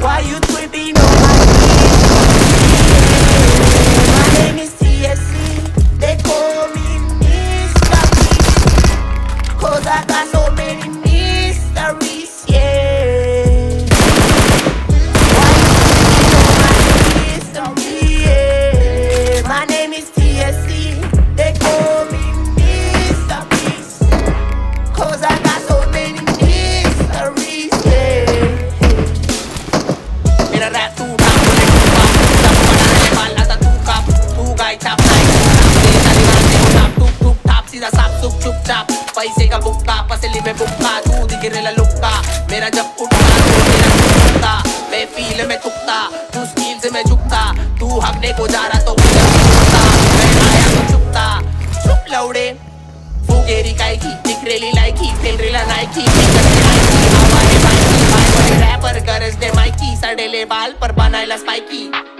Why you tripping on my name? My name is TSC. They call me Mr. Beast, 'cause I got so many mysteries, yeah. Why you tripping on my mystery, yeah. My name is TSC. They call me Mr. Beast, 'cause I got so many mysteries, yeah. मेरा rap तू ढाप बोले सब बनाने वाला था तू cup तू गाय छाप नाइक तेरी सारी बातें हो टाप टूप टूप टाप सीधा साफ सुप चुप चाप पैसे का बुक्का पसली में बुक्का तू दिखेला लुक्का मेरा जब उठता तो तेरा झुकता मैं फील में थुकता तू स्कील से मैं झुकता तू हकने को जा रहा तो मुझे झुकता मैं आया तो चुपता चुप लौड़े फुगेरी कायकी दिखरेली लायकी फेलरेला नायकी आवाज़ बायकी बाय बाय रॅपर गरज दे मायकी सडेले बाल पर बनायला स्पायकी